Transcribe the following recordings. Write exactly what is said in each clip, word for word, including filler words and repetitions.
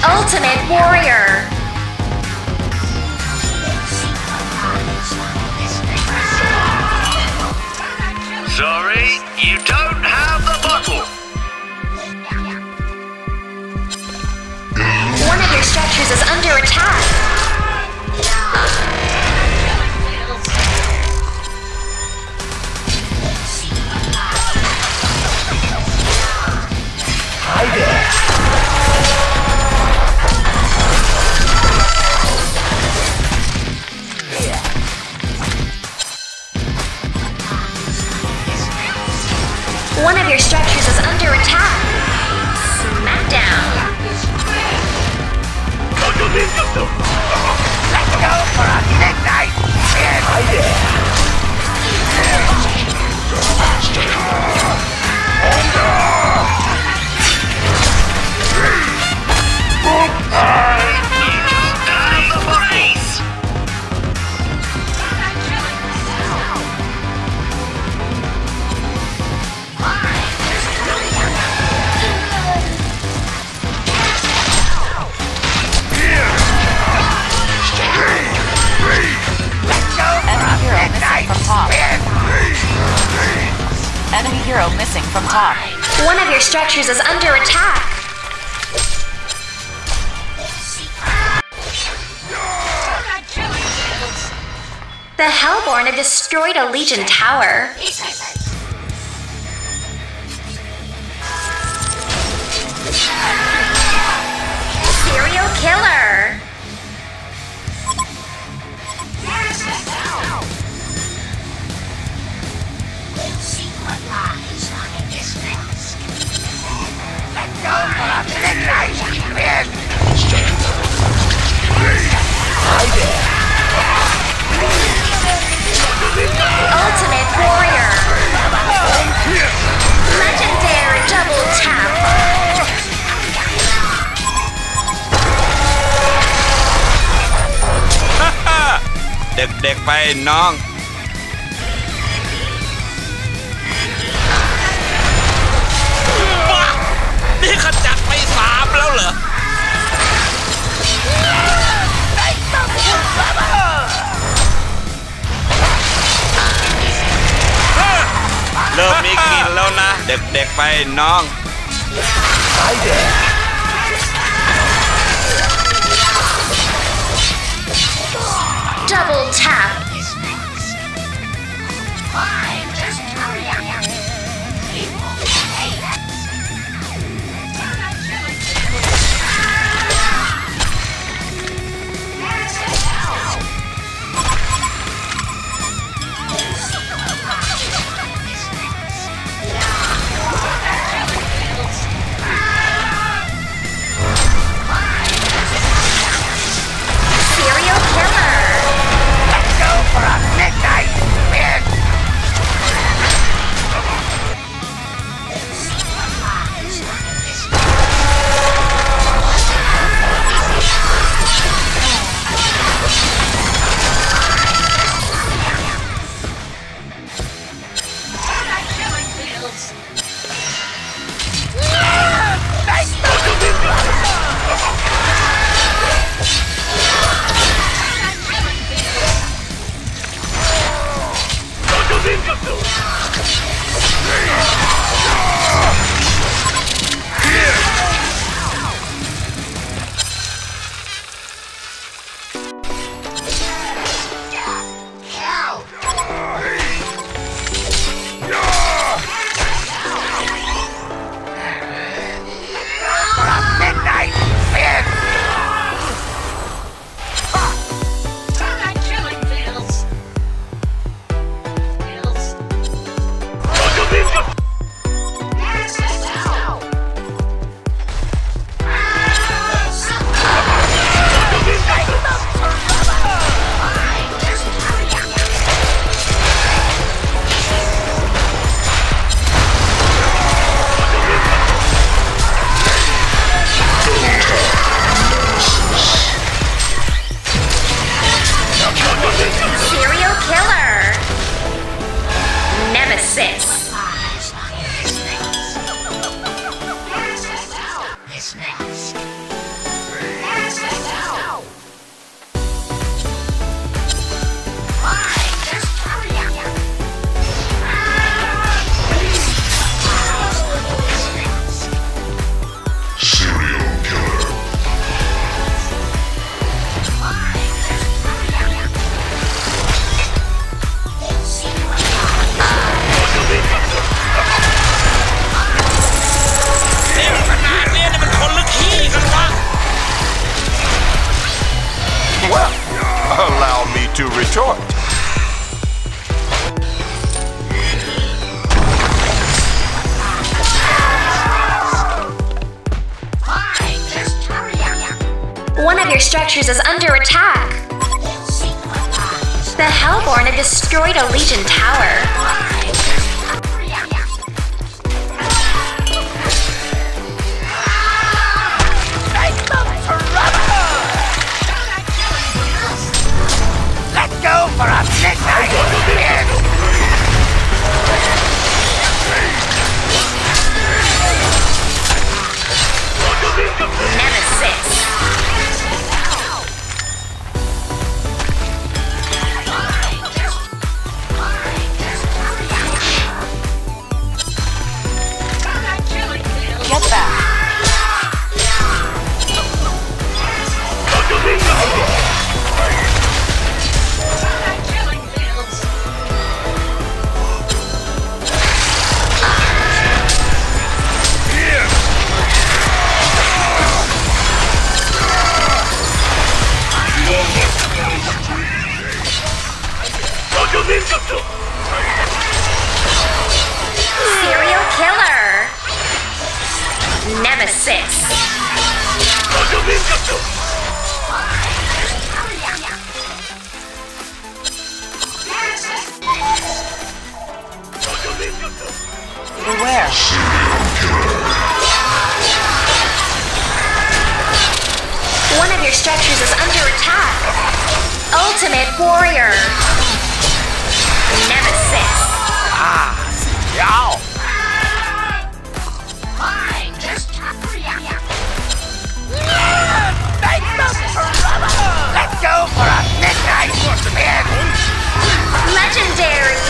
Ultimate Warrior. Sorry, you don't have the bottle. One of your structures is under attack. Hi there. One of your structures is under attack. Smackdown. Let's go for a midnight spin. Hi there. Enemy hero missing from top. One of your structures is under attack. The Hellborn have destroyed a Legion tower. Serial killer. Ultimate Warrior. Legendary double tap. เด็กๆไปน้องว้านี่ขจัดไปสามแล้วเหรอเริ่มมีกินแล้วนะเด็กๆไปน้อง Double tap. Serial killer. For a midnight spin. to retort. One of your structures is under attack. The Hellborn have destroyed a Legion tower. Let's go for a midnight hit! Nemesis. Get back. Serial killer. Nemesis. Beware. One of your structures is under attack. Ultimate Warrior. Nemesis. Ah, yow! Let's go for a midnight hit! Legendary.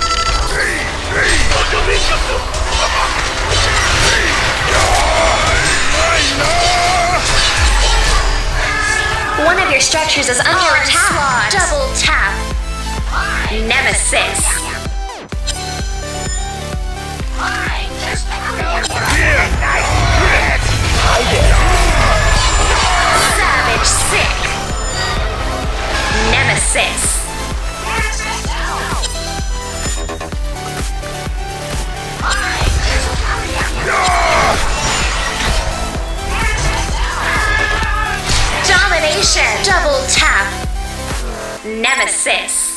One of your structures is under attack. Double tap. Nemesis. Savage Sick. Nemesis. Domination. Double tap. Nemesis.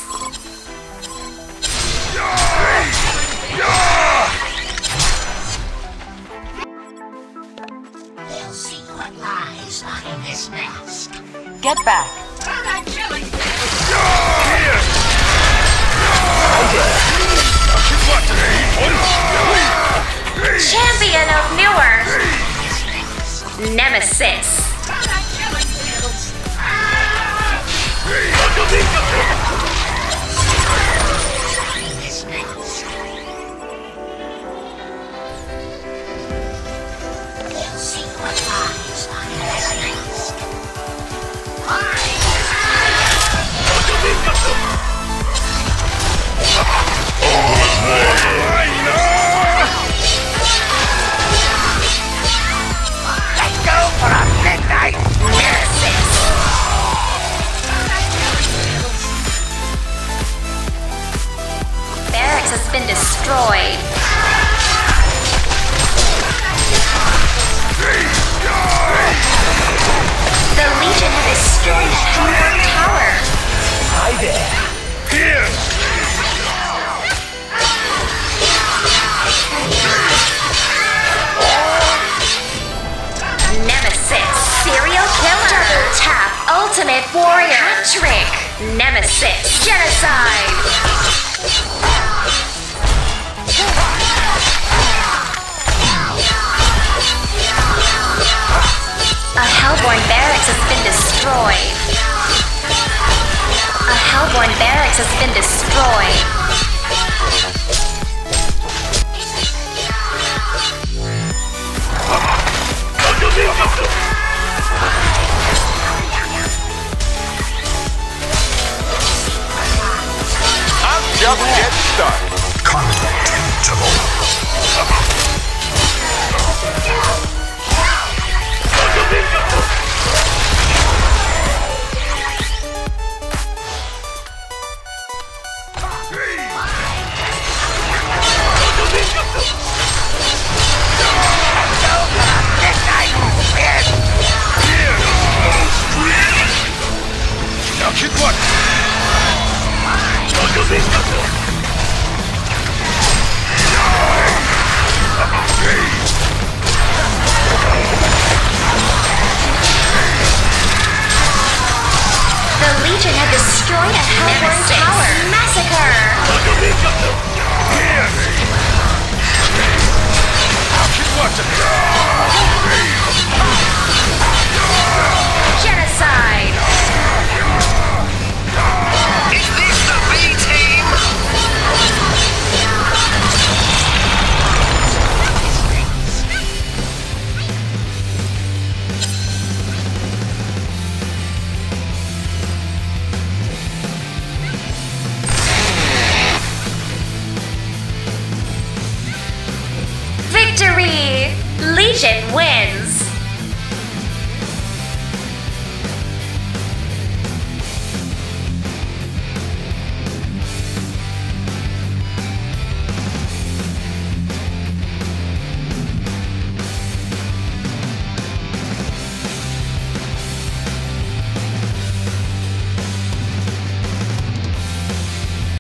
We'll see what lies behind this mask. Get back. Champion of Newer. Nemesis. We'll see what lies behind this mask. Let's go for a midnight Nemesis. Barracks has been destroyed. The Legion have destroyed a Hellborn tower. Hi there. Here. Nemesis. Serial killer. Double tap. Ultimate Warrior. Hat trick. Nemesis. Genocide. A Hellborn barracks has been destroyed. A Hellborn barracks has been destroyed. I'm just getting started. Destroy a Hellborn tower. Massacre. Genocide. Is this the B-Team? Victory! Legion wins!